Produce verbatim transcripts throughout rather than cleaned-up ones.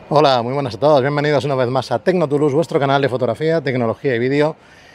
Hola, muy buenas a todos, bienvenidos una vez más a Tecnotoulouse, vuestro canal de fotografía, tecnología y vídeo.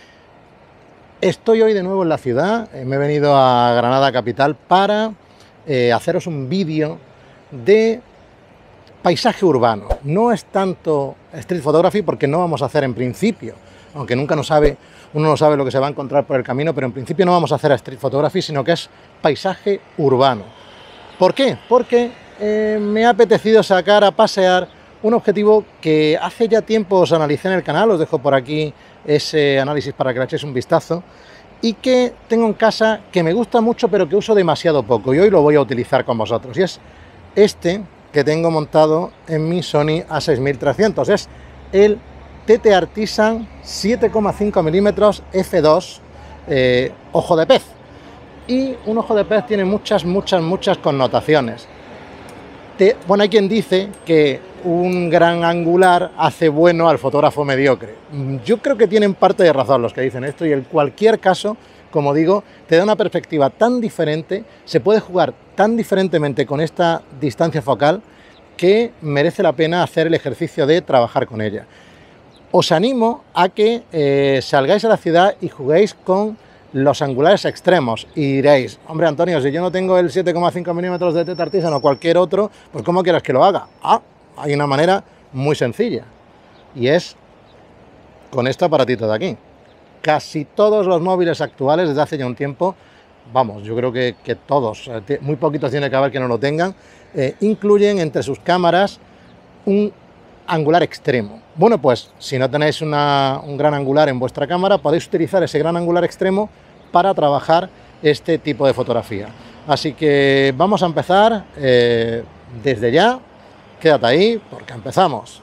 Estoy hoy de nuevo en la ciudad, eh, me he venido a Granada capital para eh, haceros un vídeo de paisaje urbano. No es tanto street photography porque no vamos a hacer en principio, aunque nunca no sabe, uno no sabe lo que se va a encontrar por el camino, pero en principio no vamos a hacer street photography, sino que es paisaje urbano. ¿Por qué? Porque eh, me ha apetecido sacar a pasear un objetivo que hace ya tiempo os analicé en el canal, os dejo por aquí ese análisis para que le echéis un vistazo, y que tengo en casa, que me gusta mucho pero que uso demasiado poco, y hoy lo voy a utilizar con vosotros, y es este que tengo montado en mi Sony A seis mil trescientos, es el T T Artisan siete coma cinco milímetros F dos eh, ojo de pez, y un ojo de pez tiene muchas, muchas, muchas connotaciones. Te, bueno, hay quien dice que un gran angular hace bueno al fotógrafo mediocre. Yo creo que tienen parte de razón los que dicen esto, y en cualquier caso, como digo, te da una perspectiva tan diferente, se puede jugar tan diferentemente con esta distancia focal que merece la pena hacer el ejercicio de trabajar con ella. Os animo a que eh, salgáis a la ciudad y juguéis con los angulares extremos, y diréis, hombre Antonio, si yo no tengo el siete coma cinco milímetros de T T Artisan o cualquier otro, pues ¿cómo quieres que lo haga? Ah, hay una manera muy sencilla, y es con este aparatito de aquí. Casi todos los móviles actuales desde hace ya un tiempo, vamos, yo creo que, que todos, muy poquitos tiene que haber que no lo tengan, eh, incluyen entre sus cámaras un angular extremo. Bueno, pues si no tenéis una, un gran angular en vuestra cámara, podéis utilizar ese gran angular extremo para trabajar este tipo de fotografía. Así que vamos a empezar eh, desde ya. Quédate ahí porque empezamos.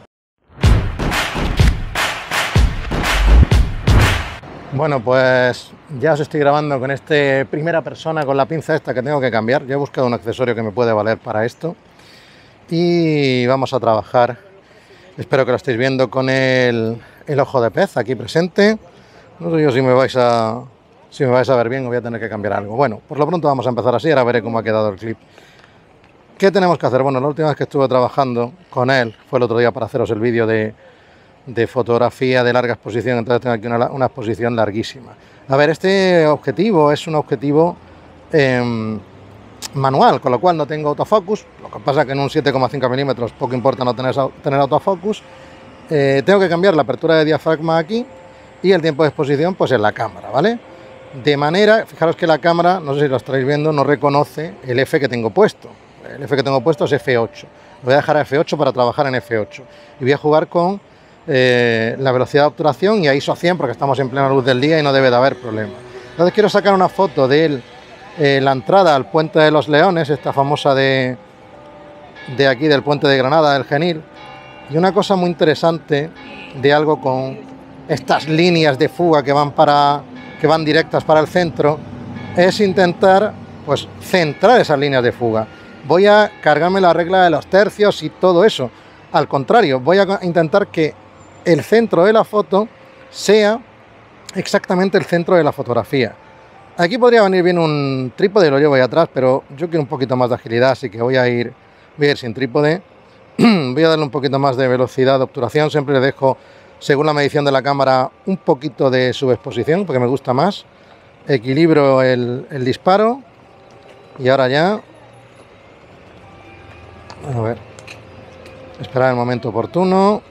Bueno, pues ya os estoy grabando con este primera persona con la pinza esta que tengo que cambiar. Ya he buscado un accesorio que me puede valer para esto y vamos a trabajar. Espero que lo estéis viendo con el, el ojo de pez aquí presente. No sé yo si me vais a si me vais a ver bien o voy a tener que cambiar algo. Bueno, por lo pronto vamos a empezar así, ahora veré cómo ha quedado el clip. ¿Qué tenemos que hacer? Bueno, la última vez que estuve trabajando con él fue el otro día para haceros el vídeo de, de fotografía de larga exposición, entonces tengo aquí una, una exposición larguísima. A ver, este objetivo es un objetivo eh, manual, con lo cual no tengo autofocus, lo que pasa que en un siete coma cinco milímetros poco importa no tener, tener autofocus. Eh, tengo que cambiar la apertura de diafragma aquí y el tiempo de exposición pues en la cámara, ¿vale? De manera, fijaros que la cámara, no sé si lo estaréis viendo, no reconoce el F que tengo puesto. El F que tengo puesto es F ocho. Lo voy a dejar a F ocho para trabajar en F ocho. Y voy a jugar con eh, la velocidad de obturación y a I S O cien porque estamos en plena luz del día y no debe de haber problema. Entonces quiero sacar una foto de eh, la entrada al Puente de los Leones, esta famosa de, de aquí del Puente de Granada, del Genil. Y una cosa muy interesante de algo con estas líneas de fuga que van, para, que van directas para el centro es intentar pues centrar esas líneas de fuga. Voy a cargarme la regla de los tercios y todo eso. Al contrario, voy a intentar que el centro de la foto sea exactamente el centro de la fotografía. Aquí podría venir bien un trípode, lo llevo ahí atrás, pero yo quiero un poquito más de agilidad, así que voy a ir, voy a ir sin trípode. Voy a darle un poquito más de velocidad de obturación, siempre le dejo, según la medición de la cámara, un poquito de subexposición, porque me gusta más. Equilibro el, el disparo, y ahora ya... A ver, esperar el momento oportuno.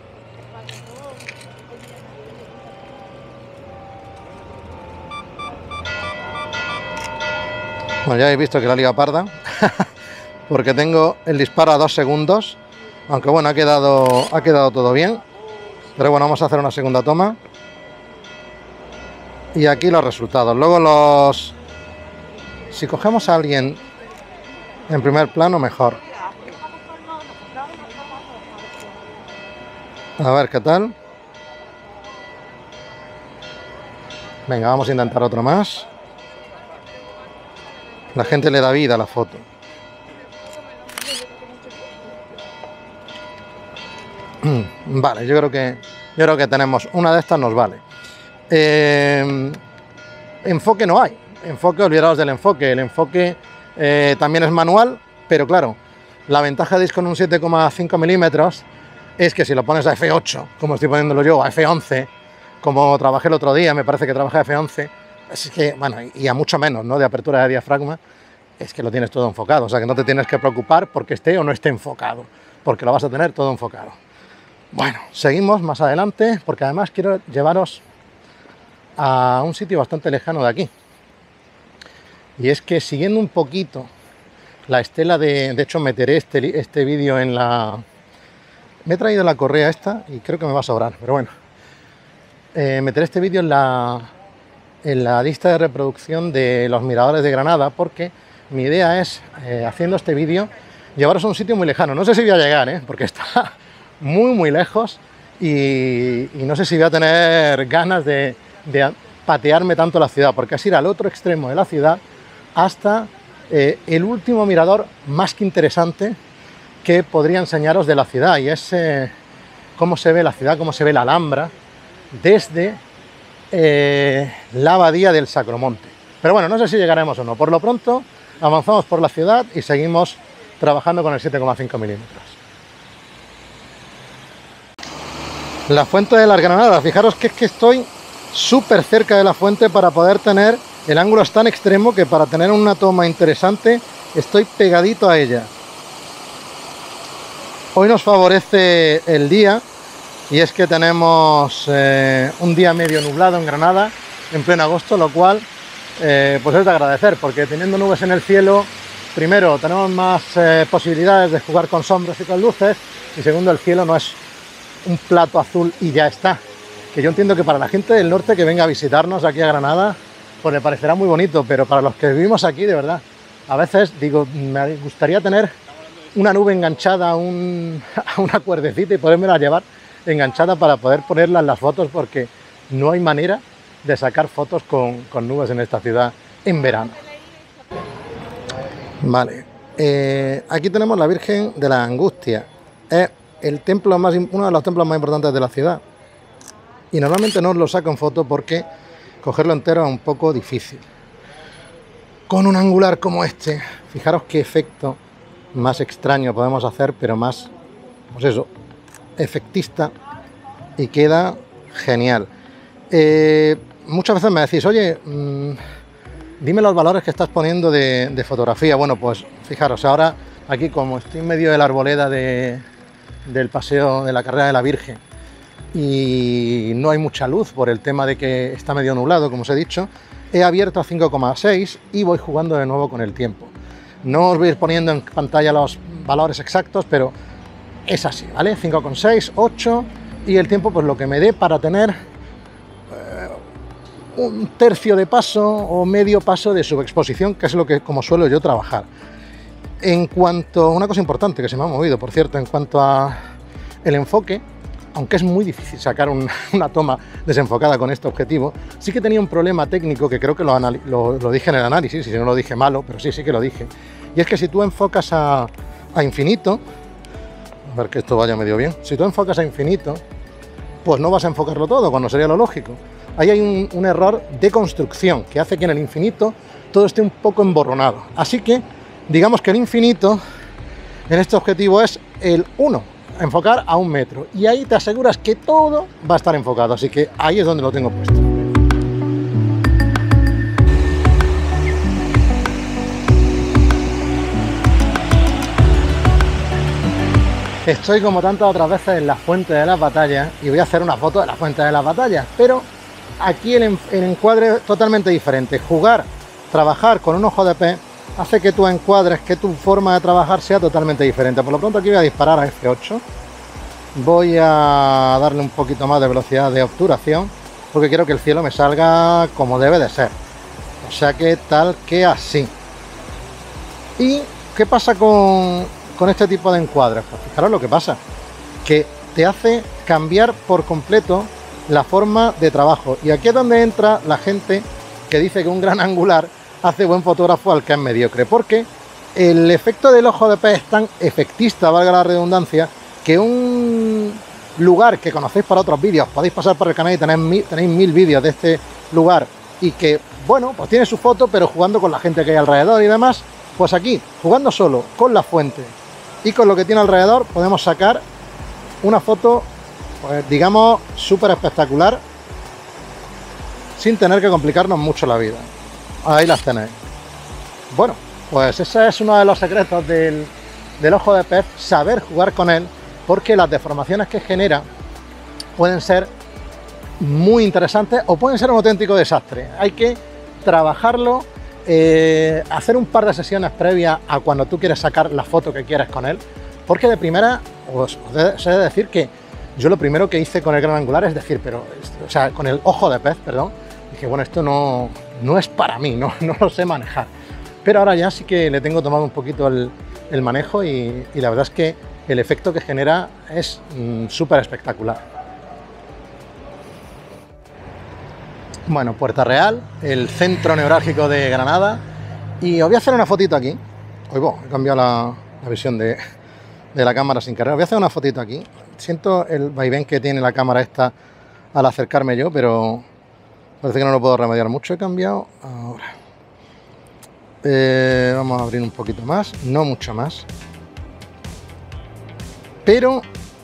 Bueno, ya habéis visto que la liga parda, porque tengo el disparo a dos segundos, aunque bueno, ha quedado, ha quedado todo bien. Pero bueno, vamos a hacer una segunda toma. Y aquí los resultados. Luego los... Si cogemos a alguien en primer plano, mejor. A ver qué tal. Venga, vamos a intentar otro más. La gente le da vida a la foto. Vale, yo creo que yo creo que tenemos una de estas, nos vale. Eh, enfoque no hay. Enfoque, olvidaos del enfoque. El enfoque eh, también es manual, pero claro, la ventaja de ir con un siete coma cinco milímetros es que si lo pones a efe ocho, como estoy poniéndolo yo, a efe once, como trabajé el otro día, me parece que trabajé a efe once, es que, bueno, y a mucho menos, ¿no?, de apertura de diafragma, es que lo tienes todo enfocado, o sea que no te tienes que preocupar porque esté o no esté enfocado, porque lo vas a tener todo enfocado. Bueno, seguimos más adelante, porque además quiero llevaros a un sitio bastante lejano de aquí. Y es que siguiendo un poquito la estela de... De hecho, meteré este, este vídeo en la... Me he traído la correa esta y creo que me va a sobrar, pero bueno. Eh, meteré este vídeo en la, en la lista de reproducción de los miradores de Granada, porque mi idea es, eh, haciendo este vídeo, llevaros a un sitio muy lejano. No sé si voy a llegar, ¿eh?, porque está muy, muy lejos y, y no sé si voy a tener ganas de, de patearme tanto la ciudad, porque es ir al otro extremo de la ciudad hasta eh, el último mirador más que interesante que podría enseñaros de la ciudad, y es eh, cómo se ve la ciudad, cómo se ve la Alhambra desde eh, la abadía del Sacromonte. Pero bueno, no sé si llegaremos o no. Por lo pronto avanzamos por la ciudad y seguimos trabajando con el siete coma cinco milímetros. La fuente de las Granadas, fijaros que es que estoy súper cerca de la fuente para poder tener, el ángulo es tan extremo que para tener una toma interesante estoy pegadito a ella. Hoy nos favorece el día y es que tenemos eh, un día medio nublado en Granada en pleno agosto, lo cual eh, pues es de agradecer, porque teniendo nubes en el cielo, primero tenemos más eh, posibilidades de jugar con sombras y con luces, y segundo, el cielo no es un plato azul y ya está, que yo entiendo que para la gente del norte que venga a visitarnos aquí a Granada pues le parecerá muy bonito, pero para los que vivimos aquí, de verdad, a veces digo, me gustaría tener una nube enganchada a, un, a una cuerdecita y podérmela llevar enganchada para poder ponerla en las fotos, porque no hay manera de sacar fotos con, con nubes en esta ciudad en verano. Vale, eh, aquí tenemos la Virgen de la Angustia. Es el templo más, uno de los templos más importantes de la ciudad, y normalmente no os lo saco en foto porque cogerlo entero es un poco difícil. Con un angular como este, fijaros qué efecto más extraño podemos hacer, pero más, pues eso, efectista, y queda genial. Eh, muchas veces me decís, oye, mmm, dime los valores que estás poniendo de, de fotografía. Bueno, pues fijaros, ahora aquí como estoy en medio de la arboleda de, del paseo de la carrera de la Virgen y no hay mucha luz por el tema de que está medio nublado, como os he dicho, he abierto a cinco coma seis y voy jugando de nuevo con el tiempo. No os voy a ir poniendo en pantalla los valores exactos, pero es así, ¿vale? cinco coma seis, ocho, y el tiempo pues lo que me dé para tener eh, un tercio de paso o medio paso de subexposición, que es lo que como suelo yo trabajar. En cuanto, una cosa importante que se me ha movido, por cierto, en cuanto a el enfoque, aunque es muy difícil sacar un, una toma desenfocada con este objetivo, sí que tenía un problema técnico que creo que lo, lo, lo dije en el análisis, y si no lo dije malo, pero sí, sí que lo dije, y es que si tú enfocas a, a infinito, a ver que esto vaya medio bien, si tú enfocas a infinito, pues no vas a enfocarlo todo, cuando sería lo lógico. Ahí hay un, un error de construcción que hace que en el infinito todo esté un poco emborronado, así que digamos que el infinito en este objetivo es el uno, enfocar a un metro, y ahí te aseguras que todo va a estar enfocado, así que ahí es donde lo tengo puesto. Estoy como tantas otras veces en la Fuente de las Batallas y voy a hacer una foto de la Fuente de las Batallas, pero aquí el, el encuadre es totalmente diferente. Jugar, trabajar con un ojo de pez hace que tú encuadres, que tu forma de trabajar sea totalmente diferente. Por lo pronto aquí voy a disparar a efe ocho, voy a darle un poquito más de velocidad de obturación, porque quiero que el cielo me salga como debe de ser, o sea que tal que así. ¿Y qué pasa con, con este tipo de encuadres? Pues fijaros lo que pasa, que te hace cambiar por completo la forma de trabajo, y aquí es donde entra la gente que dice que un gran angular hace buen fotógrafo al que es mediocre, porque el efecto del ojo de pez es tan efectista, valga la redundancia, que un lugar que conocéis para otros vídeos, podéis pasar por el canal y tenéis mil, tenéis mil vídeos de este lugar, y que, bueno, pues tiene su foto, pero jugando con la gente que hay alrededor y demás, pues aquí, jugando solo con la fuente y con lo que tiene alrededor, podemos sacar una foto, pues digamos, súper espectacular, sin tener que complicarnos mucho la vida. Ahí las tenéis. Bueno, pues ese es uno de los secretos del, del ojo de pez, saber jugar con él, porque las deformaciones que genera pueden ser muy interesantes o pueden ser un auténtico desastre. Hay que trabajarlo, eh, hacer un par de sesiones previas a cuando tú quieres sacar la foto que quieres con él, porque de primera os, os he de decir que yo lo primero que hice con el gran angular es decir, pero, o sea, con el ojo de pez, perdón, dije, bueno, esto no, no es para mí, no, no lo sé manejar. Pero ahora ya sí que le tengo tomado un poquito el, el manejo y, y la verdad es que el efecto que genera es mmm, súper espectacular. Bueno, Puerta Real, el centro neurálgico de Granada, y os voy a hacer una fotito aquí. Hoy he cambiado la, la visión de, de la cámara sin querer. Os voy a hacer una fotito aquí. Siento el vaivén que tiene la cámara esta al acercarme yo, pero parece que no lo puedo remediar mucho. He cambiado ahora. Eh, vamos a abrir un poquito más, no mucho más. Pero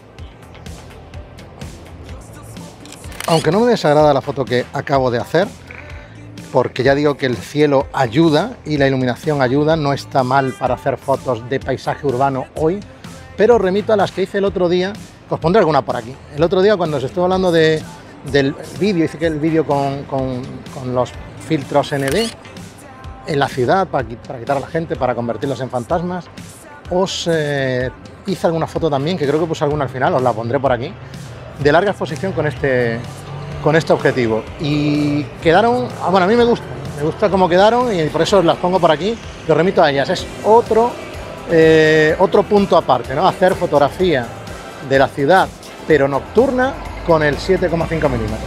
aunque no me desagrada la foto que acabo de hacer, porque ya digo que el cielo ayuda y la iluminación ayuda, no está mal para hacer fotos de paisaje urbano hoy, pero remito a las que hice el otro día, os pondré alguna por aquí. El otro día cuando os estuve hablando de, del vídeo, hice que el vídeo con, con, con los filtros N D en la ciudad, para, para quitar a la gente, para convertirlos en fantasmas, os eh, hice alguna foto también, que creo que puse alguna al final, os la pondré por aquí, de larga exposición con este, con este objetivo. Y quedaron, bueno, a mí me gusta, me gusta cómo quedaron y por eso las pongo por aquí, los remito a ellas. Es otro, eh, otro punto aparte, ¿no? Hacer fotografía de la ciudad, pero nocturna, con el siete coma cinco milímetros.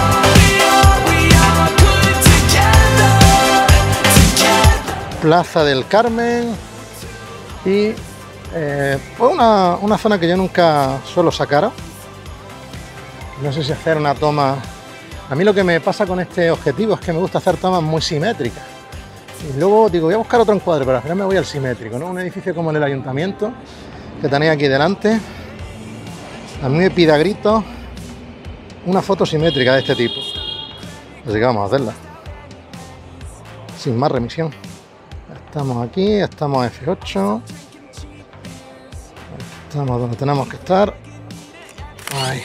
Plaza del Carmen y eh, pues una, una zona que yo nunca suelo sacar. No sé si hacer una toma. A mí lo que me pasa con este objetivo es que me gusta hacer tomas muy simétricas. Y luego digo, voy a buscar otro encuadre, pero al final me voy al simétrico, ¿no? Un edificio como el del ayuntamiento, que tenéis aquí delante. A mí me pide a gritos una foto simétrica de este tipo. Así que vamos a hacerla. Sin más remisión. Estamos aquí, estamos a F ocho. Estamos donde tenemos que estar. Ahí.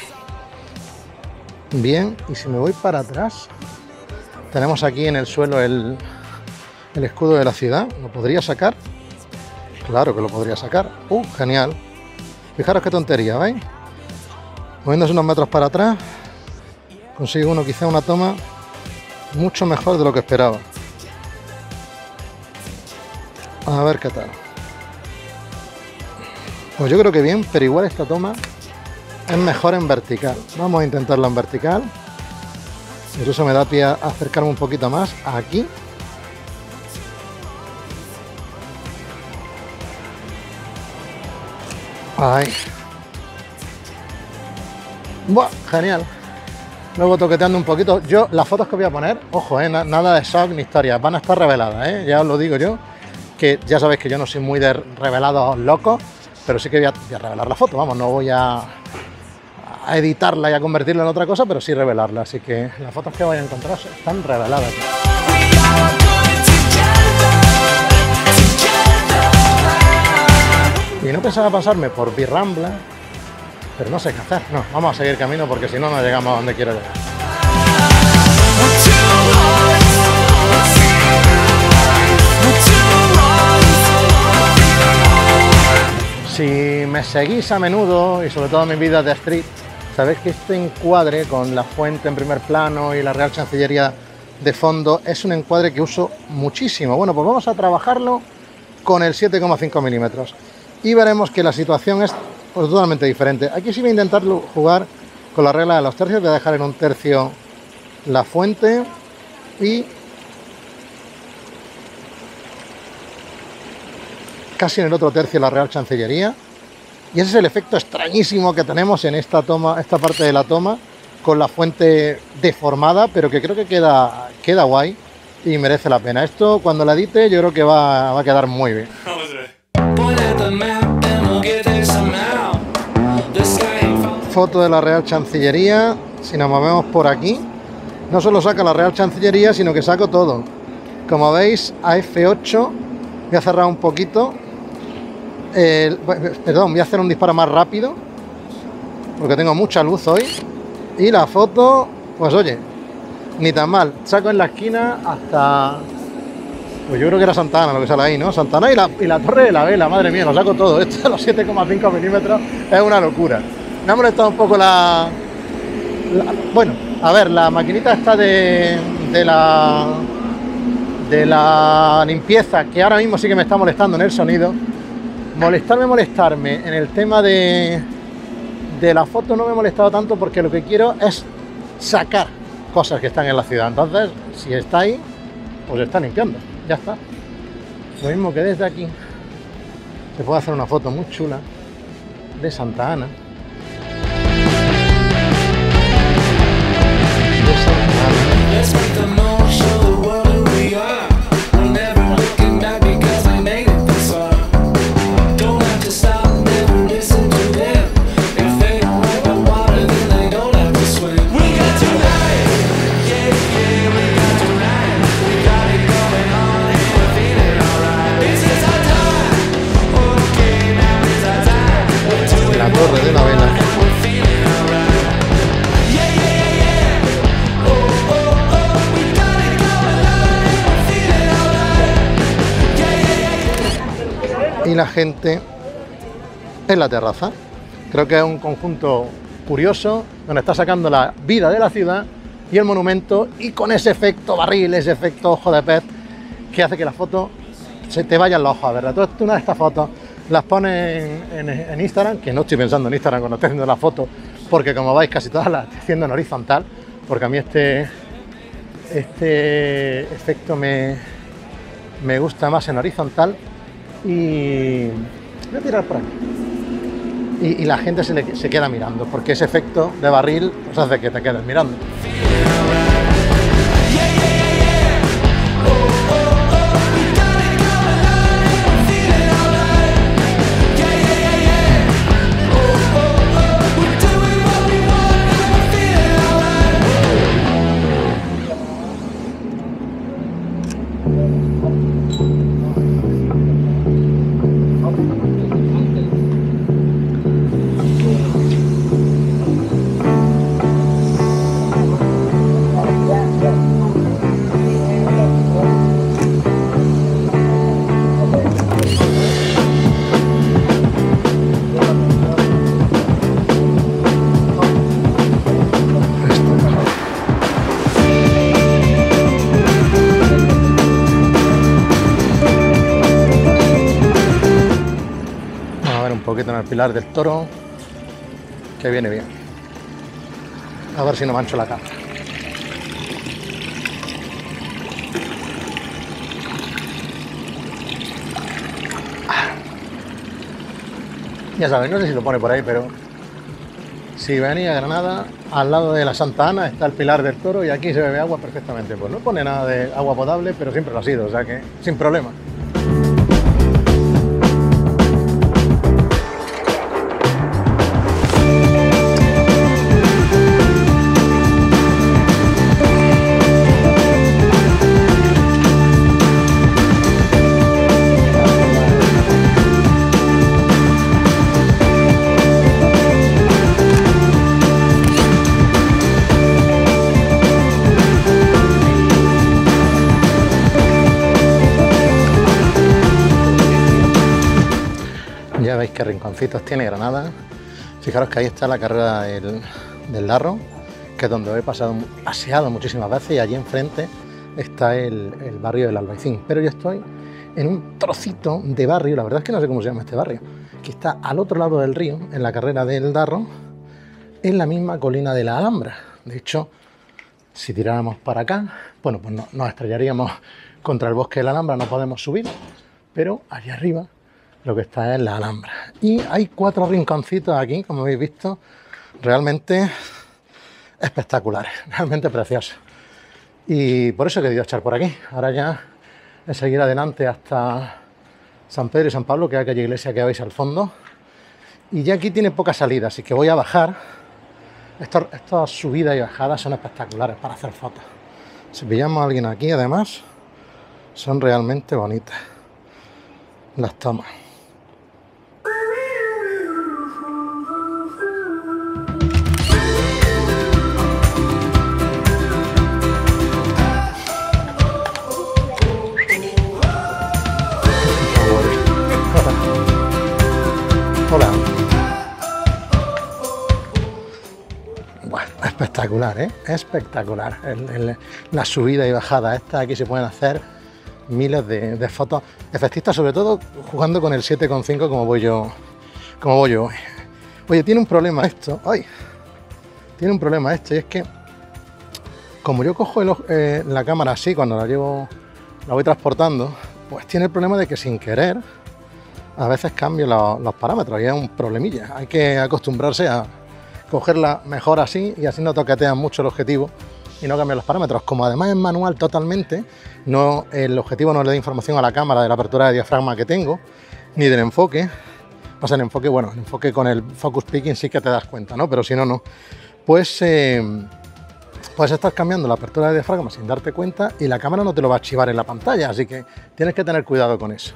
Bien, y si me voy para atrás, tenemos aquí en el suelo el, el escudo de la ciudad. ¿Lo podría sacar? Claro que lo podría sacar. ¡Uh, genial! Fijaros qué tontería, ¿veis? Moviéndose unos metros para atrás, consigue uno quizá una toma mucho mejor de lo que esperaba. A ver qué tal. Pues yo creo que bien, pero igual esta toma es mejor en vertical. Vamos a intentarla en vertical. Incluso me da pie a acercarme un poquito más aquí. Ahí. Buah, genial. Luego toqueteando un poquito. Yo, las fotos que voy a poner, ojo, eh, nada de shock ni historias, van a estar reveladas, eh, ya os lo digo yo, que ya sabéis que yo no soy muy de revelados locos, pero sí que voy a, voy a revelar la foto, vamos, no voy a, a editarla y a convertirla en otra cosa, pero sí revelarla, así que las fotos que vais a encontrar están reveladas. Y no pensaba pasarme por Birrambla, pero no sé qué hacer. No, vamos a seguir camino porque si no, no llegamos a donde quiero llegar. Si me seguís a menudo, y sobre todo en mis vídeos de street, sabéis que este encuadre con la fuente en primer plano y la Real Chancillería de fondo es un encuadre que uso muchísimo. Bueno, pues vamos a trabajarlo con el siete coma cinco milímetros y veremos que la situación es pues totalmente diferente. Aquí sí voy a intentar jugar con la regla de los tercios, voy a dejar en un tercio la fuente y casi en el otro tercio la Real Chancillería, y ese es el efecto extrañísimo que tenemos en esta toma, esta parte de la toma, con la fuente deformada, pero que creo que queda, queda guay y merece la pena. Esto cuando la edite yo creo que va, va a quedar muy bien. The sky foto de la Real Chancillería. Si nos movemos por aquí, no solo saca la Real Chancillería, sino que saco todo. Como veis, a F ocho. Voy a cerrar un poquito. Eh, perdón, voy a hacer un disparo más rápido, porque tengo mucha luz hoy. Y la foto, pues oye, ni tan mal. Saco en la esquina hasta... Pues yo creo que era Santa Ana lo que sale ahí, ¿no? Santa Ana y la, y la Torre de la Vela, madre mía, lo saco todo. Esto de los siete coma cinco milímetros es una locura. Me ha molestado un poco la, la... Bueno, a ver, la maquinita esta de, de la... de la limpieza, que ahora mismo sí que me está molestando en el sonido. Molestarme, molestarme en el tema de, de la foto no me ha molestado tanto, porque lo que quiero es sacar cosas que están en la ciudad. Entonces, si está ahí, pues está limpiando. Ya está. Lo mismo que desde aquí se puede hacer una foto muy chula de Santa Ana. De Santa Ana. Torre de la Vela. Y la gente en la terraza. Creo que es un conjunto curioso, donde está sacando la vida de la ciudad y el monumento, y con ese efecto barril, ese efecto ojo de pez, que hace que la foto se te vayan los ojos a verla. Tú una de estas fotos las pones en, en, en Instagram, que no estoy pensando en Instagram cuando estoy haciendo la foto, porque como veis casi todas las estoy haciendo en horizontal, porque a mí este, este efecto me, me gusta más en horizontal. Y voy a tirar por aquí. Y, y la gente se, le, se queda mirando, porque ese efecto de barril pues hace que te quedes mirando. En el Pilar del Toro, que viene bien. A ver si no mancho la cara. Ya sabéis, no sé si lo pone por ahí, pero si venís a Granada, al lado de la Santa Ana está el Pilar del Toro y aquí se bebe agua perfectamente. Pues no pone nada de agua potable, pero siempre lo ha sido, o sea que sin problema. Ya veis qué rinconcitos tiene Granada. Fijaros que ahí está la carrera del, del Darro, que es donde he pasado, paseado muchísimas veces, y allí enfrente está el, el barrio del Albaicín. Pero yo estoy en un trocito de barrio, la verdad es que no sé cómo se llama este barrio, que está al otro lado del río, en la carrera del Darro, en la misma colina de la Alhambra. De hecho, si tiráramos para acá, bueno, pues no, nos estrellaríamos contra el bosque de la Alhambra, no podemos subir, pero allá arriba lo que está es la Alhambra. Y hay cuatro rinconcitos aquí, como habéis visto, realmente espectaculares, realmente preciosos. Y por eso he querido echar por aquí. Ahora ya es seguir adelante hasta San Pedro y San Pablo, que es aquella iglesia que veis al fondo. Y ya aquí tiene poca salida, así que voy a bajar Estos, estas subidas y bajadas son espectaculares para hacer fotos. Si pillamos a alguien aquí, además, son realmente bonitas las tomas. Hola. Bueno, espectacular, ¿eh? Espectacular. El, el, la subida y bajada esta, aquí se pueden hacer miles de, de fotos efectistas, sobre todo jugando con el siete coma cinco como voy yo, como voy yo hoy. Oye, tiene un problema esto, ay, tiene un problema esto, y es que como yo cojo el, eh, la cámara así cuando la llevo, la voy transportando, pues tiene el problema de que sin querer a veces cambio la, los parámetros y es un problemilla. Hay que acostumbrarse a cogerla mejor así y así no toquetean mucho el objetivo y no cambian los parámetros. Como además es manual totalmente, no, el objetivo no le da información a la cámara de la apertura de diafragma que tengo, ni del enfoque. Pasa el enfoque, bueno, el enfoque con el focus picking sí que te das cuenta, ¿no? Pero si no, no. Pues, eh, pues estás cambiando la apertura de diafragma sin darte cuenta y la cámara no te lo va a archivar en la pantalla, así que tienes que tener cuidado con eso.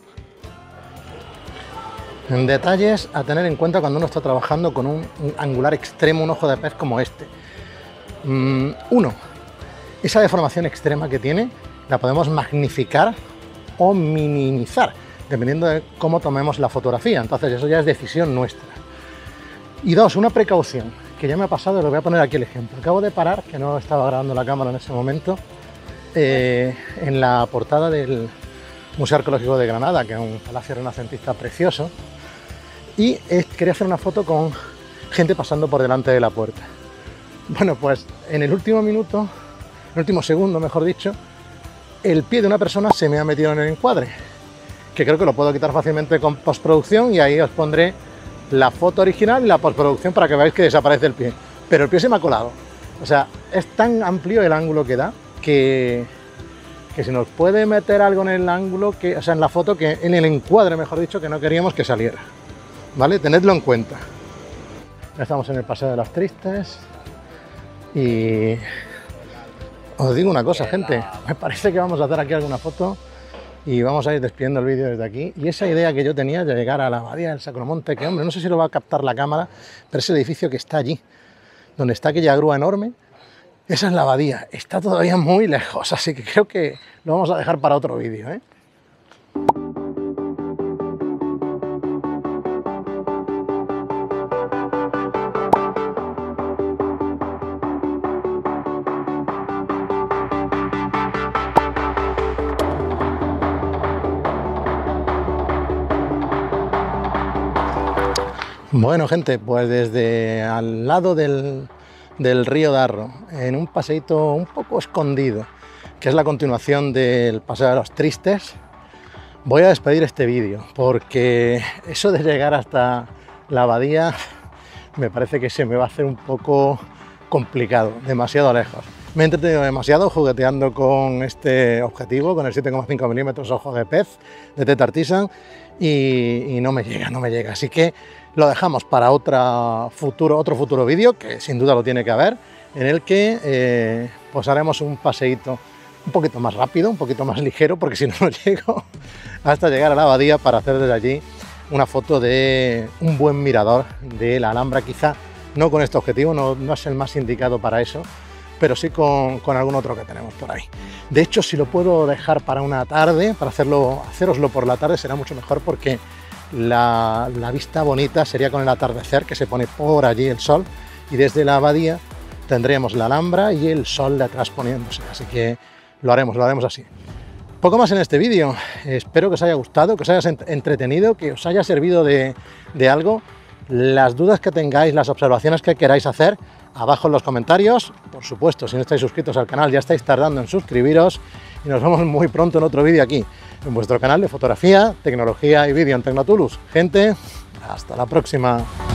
En detalles a tener en cuenta cuando uno está trabajando con un, un angular extremo, un ojo de pez como este. Mm, uno, esa deformación extrema que tiene la podemos magnificar o minimizar, dependiendo de cómo tomemos la fotografía. Entonces eso ya es decisión nuestra. Y dos, una precaución, que ya me ha pasado y lo voy a poner aquí el ejemplo. Acabo de parar, que no estaba grabando la cámara en ese momento, eh, en la portada del Museo Arqueológico de Granada, que es un palacio renacentista precioso, y eh, quería hacer una foto con gente pasando por delante de la puerta. Bueno, pues en el último minuto, en el último segundo, mejor dicho, el pie de una persona se me ha metido en el encuadre, que creo que lo puedo quitar fácilmente con postproducción y ahí os pondré la foto original y la postproducción para que veáis que desaparece el pie. Pero el pie se me ha colado. O sea, es tan amplio el ángulo que da que, que se nos puede meter algo en el ángulo, que, o sea, en la foto, que en el encuadre, mejor dicho, que no queríamos que saliera. ¿Vale? Tenedlo en cuenta. Ya estamos en el Paseo de los Tristes y os digo una cosa, gente, me parece que vamos a hacer aquí alguna foto y vamos a ir despidiendo el vídeo desde aquí. Y esa idea que yo tenía de llegar a la abadía del Sacromonte, que hombre, no sé si lo va a captar la cámara, pero ese edificio que está allí, donde está aquella grúa enorme, esa es la abadía, está todavía muy lejos, así que creo que lo vamos a dejar para otro vídeo, ¿eh? Bueno, gente, pues desde al lado del, del río Darro, en un paseíto un poco escondido, que es la continuación del Paseo de los Tristes, voy a despedir este vídeo, porque eso de llegar hasta la abadía me parece que se me va a hacer un poco complicado, demasiado lejos. Me he entretenido demasiado jugueteando con este objetivo, con el siete coma cinco milímetros ojo de pez de Tet Artisan, y, y no me llega, no me llega. Así que lo dejamos para otra futuro, otro futuro vídeo, que sin duda lo tiene que haber, en el que eh, pues haremos un paseíto un poquito más rápido, un poquito más ligero, porque si no, no llego hasta llegar a la abadía para hacer desde allí una foto de un buen mirador de la Alhambra. Quizá no con este objetivo, no, no es el más indicado para eso, pero sí con, con algún otro que tenemos por ahí. De hecho, si lo puedo dejar para una tarde, para hacerlo, haceroslo por la tarde, será mucho mejor, porque la, la vista bonita sería con el atardecer, que se pone por allí el sol, y desde la abadía tendríamos la Alhambra y el sol de atrás poniéndose, así que lo haremos, lo haremos así. Poco más en este vídeo, espero que os haya gustado, que os haya entretenido, que os haya servido de, de algo. Las dudas que tengáis, las observaciones que queráis hacer, abajo en los comentarios. Por supuesto, si no estáis suscritos al canal, ya estáis tardando en suscribiros, y nos vemos muy pronto en otro vídeo aquí, en vuestro canal de fotografía, tecnología y vídeo en Tecnotulus. Gente, hasta la próxima.